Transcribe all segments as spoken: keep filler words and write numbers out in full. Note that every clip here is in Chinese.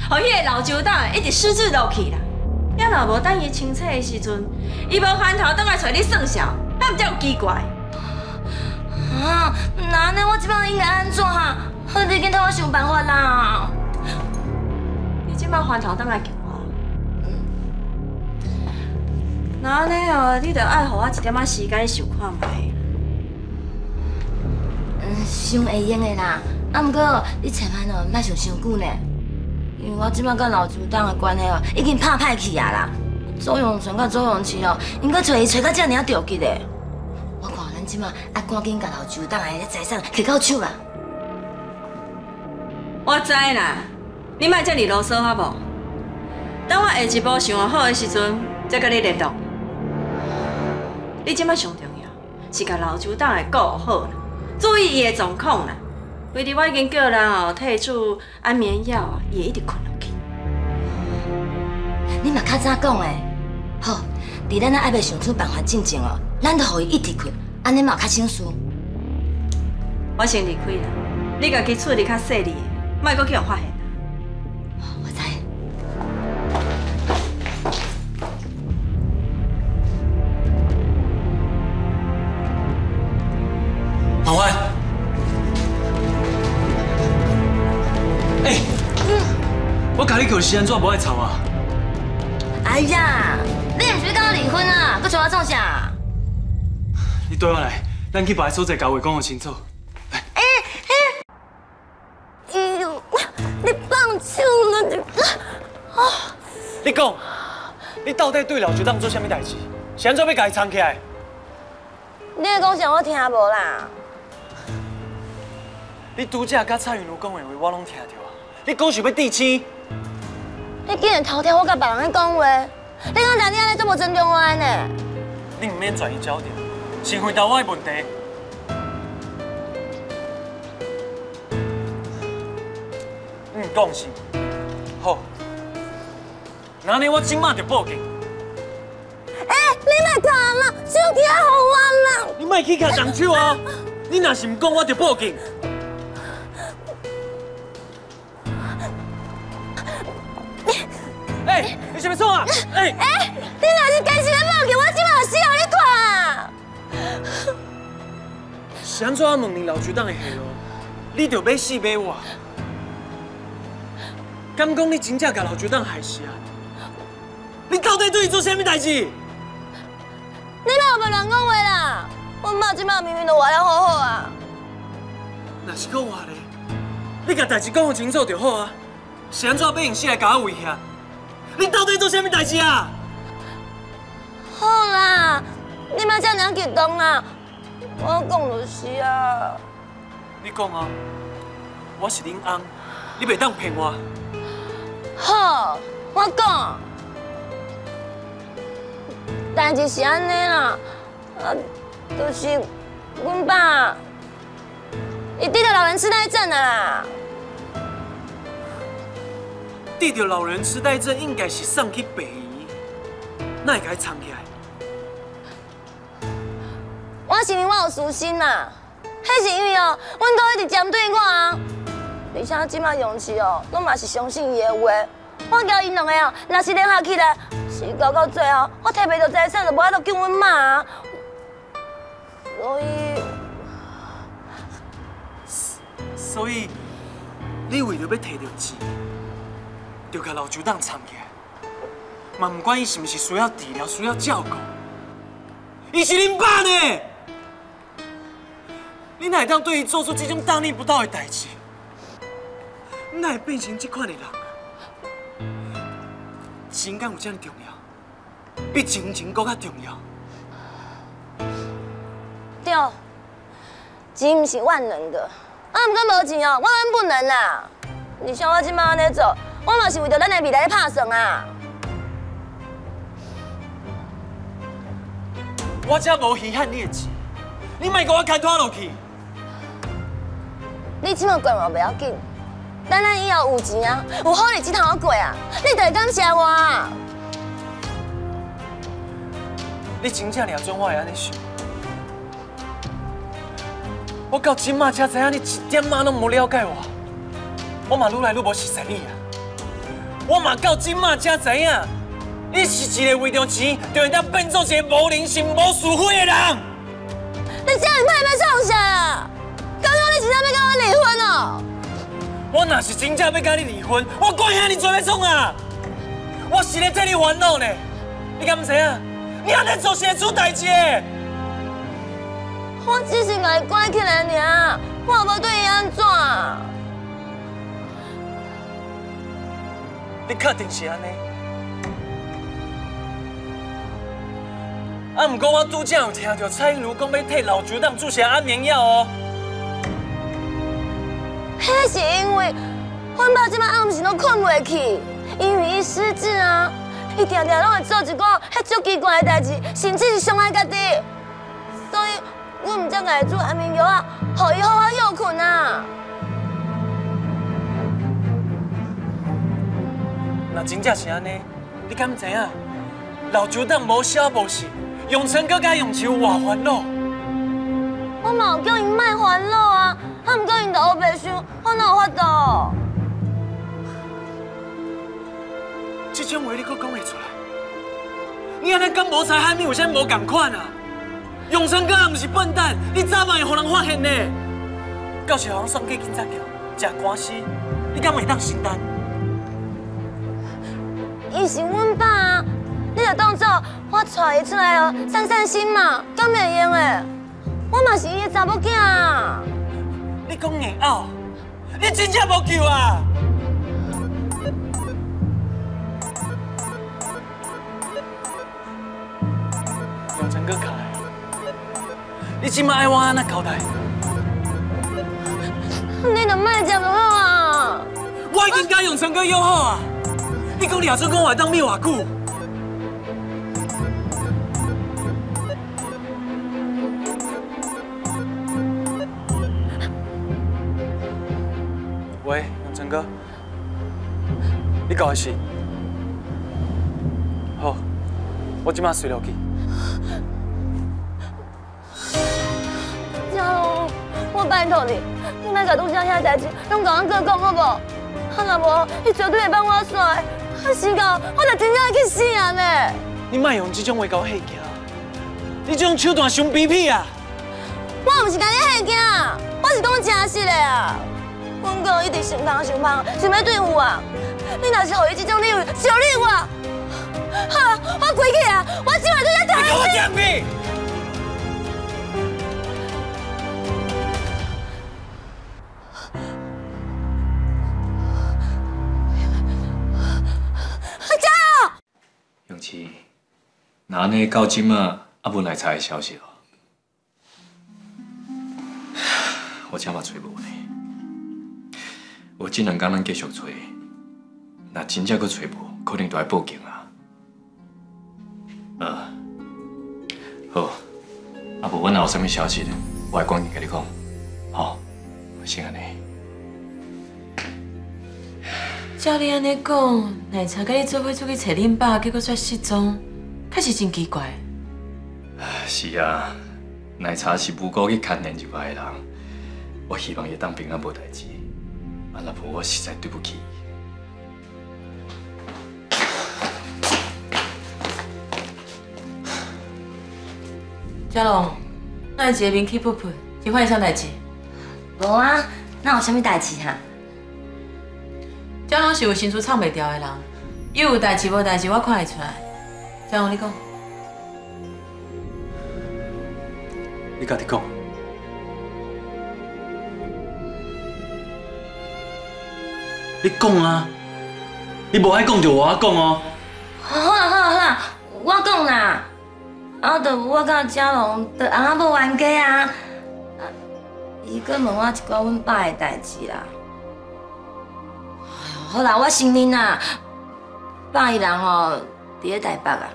互迄个老酒党一直失智落去啦。要若无等伊清醒的时阵，伊无翻头倒来找你算账，那毋才有奇怪。 啊，那安尼我即摆应该安怎？好，你紧替我想办法啦。 你即摆翻头倒来叫我。那安尼哦，你着爱互我一点仔时间想看卖。 嗯，想会用的啦。啊，毋过你千万哦，莫想伤久呢。因为我即摆甲老朱党的关系哦，已经拍歹去啊啦。左永全甲左永琪哦，因搁找伊找到遮尔着急的。我看咱即摆啊，赶紧甲老朱党的财产摕到手啦。 我知啦，你莫遮尔啰嗦好无？等我下一步想好的时阵，再甲你联络。你即摆上重要是甲老朱党的顾好啦，注意伊的状况啦。为伫我已经叫人哦替伊煮安眠药啊，伊会一直困落去。 你嘛较早讲诶，好，伫咱啊还未想出办法进前哦，咱就互伊一直困，安尼嘛较省事。 我先离开啦，你家己处理较细腻的，莫阁去互发现。 我知。 马欢，哎，我甲你叫是安怎无爱吵啊？ 哎呀，你毋是跟我离婚啊？搁找我做啥？ 你对我来，咱去别个所在交话讲个清楚。 哎哎，哎呦，你放手了你！啊！ 你讲，你到底对老局长做啥物代志？是安怎要甲伊藏起来？ 你咧讲啥我听无啦？ 你拄则甲蔡云如讲的话，我拢听着啊。你讲想要地亲？ 你竟然偷听我甲别人咧讲话，你讲哪你安尼这么尊重我安呢？ 你唔免转移焦点，是回答我的问题。嗯，讲是。好，那呢我今晚就报警。 哎、欸，你莫看啦，手机啊，互我啦！ 你莫去举动手啊！你若是唔讲，我就报警。哎、欸，你什么错啊？哎、欸， 哎、欸，你若是坚持要报警，我即摆就死互你看。 是安怎问你老局长的下落？你就要死要活？敢讲你真正甲老局长害死啊？你到底对伊做啥物代志？ 你莫有别乱讲话啦！阮妈即摆明明就活了好好啊。 若是讲话咧，你甲代志讲清楚就好啊。是安怎要用死来甲我威胁？你到底做啥物代志啊？ 好啦，你莫遮尔激动啦，我讲就是啊。 你讲啊，我是恁翁，你袂当骗我。 好，我讲。代志是安尼啦，啊，就是阮爸伊得着老人痴呆症啊啦。 得着老人痴呆症应该是送去北医，哪会甲伊藏起来？ 我是因为我有私心啦，迄是因为哦，阮哥一直针对我啊，而且即摆用词哦，拢嘛是相信伊的话。我交因两个哦，若是联合起来，是搞到最后，我摕袂到财产，就无法度救阮妈啊。所以， 所以你为着要摕到钱，就甲老局长藏起来，嘛唔管伊是毋是需要治疗、需要照顾，伊是恁爸呢？你哪会当对伊做出这种大逆不道的代志？哪会变成这款的人？情感有这么重要，比亲情更较重要。 对，钱毋是万能的，啊，毋过无钱哦，万万不能啦。你像我即摆安尼做，我嘛是为着咱的未来咧打算啊。 我才无稀罕你的钱，你莫甲我牵拖落去。 你即摆怪我袂要紧。等咱以后有钱啊，有好日子通好过啊，你就会感谢我啊。 你真正了准我会安尼想？我到今仔才知影你一点仔拢无了解我，我嘛愈来愈无熟悉你啊。 我嘛到今嘛才知影，你是一个为着钱就会当变做一个无人性、无是非的人。 你这样歹要创啥啊？刚刚你真正要跟我离婚哦？ 我若是真正要跟你离婚，我管遐尼多要创啊！我是咧替你烦恼呢，你敢唔知啊？你安尼做是会出代志的。 我只是甲伊关起来尔，我也无对伊安怎。 你确定是安尼？啊，不过我拄则有听到蔡英如讲要替老局长注射安眠药哦。 迄是因为阮爸即摆暗时拢困袂去，因为伊失智啊，伊定定拢会做一寡迄足奇怪的代志，甚至是伤害家己。所以，阮毋才甲伊煮安眠药啊，互伊好好休困啊。 若真正是安尼，你敢知影？老局长无消无息，永成哥甲永秋偌烦恼。 我嘛有叫因莫烦恼啊，啊，毋过因就黑白想，我哪有法度？ 这种话你阁讲会出来？你安尼跟无才海面有啥无共款啊？永成哥也毋是笨蛋，你早晚会互人发现呢。到时互人送去警察局，食官司，你敢会当承担？ 伊是阮爸啊，你就当做我带伊出来哦，散散心嘛，敢袂用诶？我嘛是伊的查某囝啊。 你讲硬拗，你真正无救啊！永成哥卡来，你即马爱我安那交代？ 你就莫接就好啊！ 我已经甲永成哥约好啊！你讲抓准讲我会当灭偌久？喂，永成哥，你搞的是？好，我即马随落去。 嘉龙，我拜托你，你莫甲拄则遐代志拢甲阮哥讲好无？啊，若无，你绝对会帮我甩。啊，死到我就真正去死啊呢！ 你莫用这种话甲我吓惊，你这种手段伤卑鄙啊！ 我毋是甲你吓惊，我是讲真实的啊！阮哥一直想胖想胖，想要对付我。你若是互伊这种理由伤你我，好啦，我回去啊！我今晚就要跳你给我讲屁！ 永琪，那安尼到今啊，还无来查的消息哦。我真嘛找无呢。我这两天咱继续找，若真正阁找无，可能就要报警啊。呃，好，啊无阮若有啥物消息，我会赶紧甲你讲。好，先安尼。 照你安尼讲，奶茶甲你做伙出去找恁爸，结果却失踪，确实真奇怪。 是啊，奶茶是无辜去牵连入来的人，我希望伊当平安无代志。啊，若无我实在对不起伊。 嘉龙，那一个面起噗噗，今晚有啥代志？ 无啊，哪有啥物代志哈？ 嘉龙是有心思藏袂掉的人，伊有代志无代志，我看会出来。嘉龙，你讲。 你家己讲。你讲啊！你无爱讲就我讲哦。 好啦好啦好啦，我讲啦。啊，就我甲嘉龙，就翁仔某冤家啊。啊，伊搁问我一寡阮爸的代志啦。哎呦，好啦，我承认啦，爸伊人吼伫咧台北啊。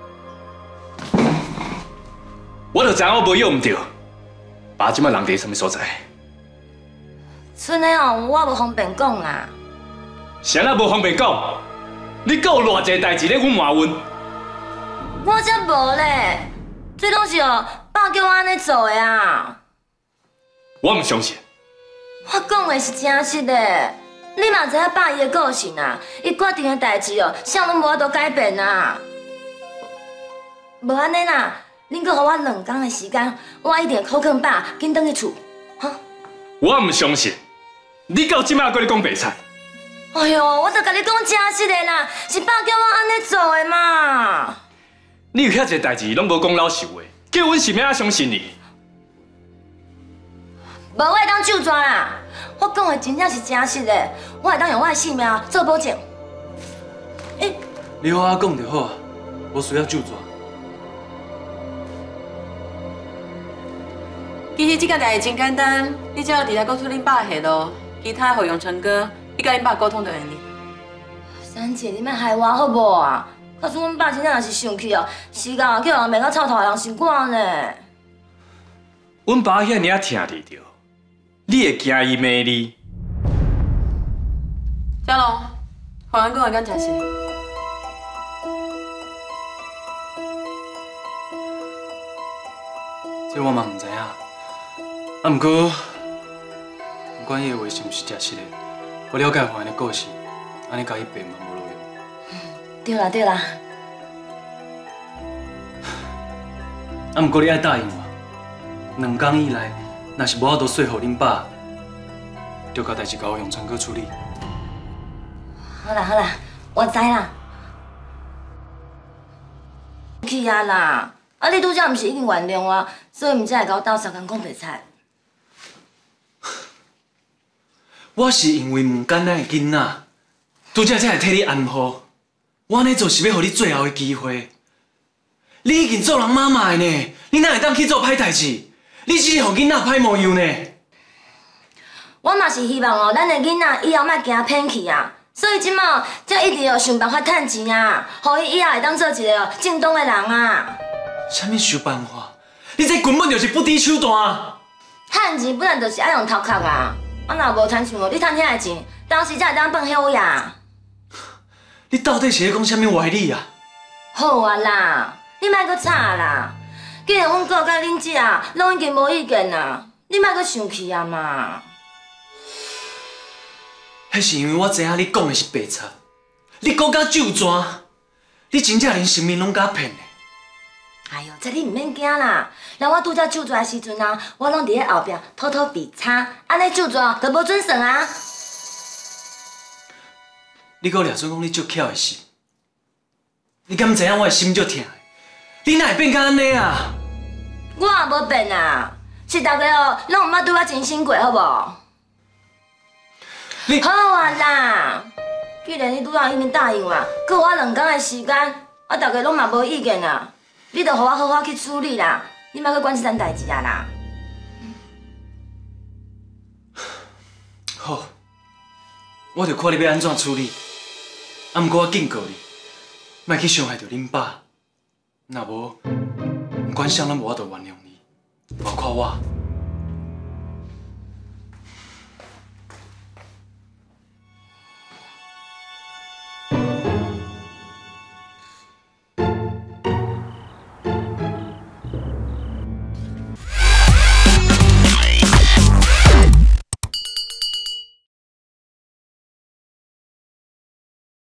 我就知影我无用唔对，爸即摆人伫什么所在？ 剩的哦，我无方便讲啦。 谁啊无方便讲？你阁有偌济代志咧阮骂阮？ 我才无咧，这拢是哦爸叫我安尼做的啊。 我唔相信。 我讲的是真实的， 你嘛知影爸伊的个性啊，伊决定的代志哦，啥拢无法度改变啊。无安尼啦，恁阁互我两工的时间，我一定考劝爸，紧转去厝，哈。 我唔相信，你到即马搁咧讲白菜。 哎呦，我都甲你讲真实的啦，是爸叫我安尼做的嘛。 你有遐一个代志拢无讲老实话，叫阮是要相信你？ 无我会当就抓啦，我讲的真正是真实的，我会当用我的性命做保证。诶， 你好我讲就好啊，无需要就抓。 其实这件代志真简单，你只要直接告诉恁爸下咯，其他互用成果，你甲恁爸沟通就会哩。 三姐，你莫害我好无啊？可是阮爸真正若是生气哦，时间啊叫人骂到臭头的人是我呢。 阮爸遐尔啊疼你着，你会惊伊骂你？ 小龙，还原讲的敢真实？ 这我嘛唔知影。啊，毋过，不管伊的话是毋是真实的，我了解还原的故事，安尼甲伊变嘛无路用。 对啦对啦。 啊，毋过你爱答应我，两工以内，若是无法度说服恁爸，就甲代志交我用成果处理。 好啦好啦，我知啦。去啊啦！啊，你拄则毋是已经原谅我，所以毋才会甲我斗相共讲白菜。 我是因为唔简单的囡仔，拄则才会替你安抚。我安尼做是要互你最后的机会。你已经做人妈妈的呢，你哪会当去做歹代志？你只是互囡仔歹模样呢。 我嘛是希望哦，咱的囡仔以后莫惊骗去啊。所以即马才一直要想办法趁钱啊，互伊以后会当做一个正当的人啊。 啥物想办法？你这根本就是不知手段。 趁钱本来就是爱用头壳啊。我若无趁想哦，你趁遐个钱，当时才会当放休呀。 你到底是咧讲啥物歪理啊？ 好啊啦，你莫阁吵啦。既然阮哥甲恁姐拢已经无意见啦，你莫阁生气啊嘛。 迄是因为我知影你讲的是白贼，你讲甲就抓，你真正连性命拢甲骗的。 哎呦，这你唔免惊啦。人我拄则就抓的时阵啊，我拢伫咧后壁偷偷比叉，安尼就抓就无准算啊。 你搁掠准讲你足巧的是？你敢知影我的心足疼的？你哪会变甲安尼啊？ 我也无变啊，是大家哦，拢毋捌对我真心过，好无？ 你好啊啦，既然你拄仔已经答应我，佮我两工的时间，我大家拢嘛无意见啊，你着互我好好去处理啦，你莫去管这件代志啊啦。 好，我着看你要安怎处理。啊，毋过我警告你，莫去伤害着恁爸，若无，不管啥拢无法度原谅你，包括我。